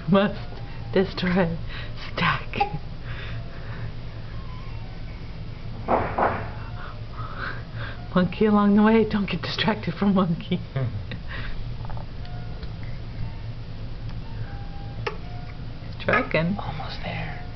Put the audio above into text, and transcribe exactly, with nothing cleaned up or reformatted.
must destroy stack. Monkey along the way. Don't get distracted from monkey. He's trucking. Almost there.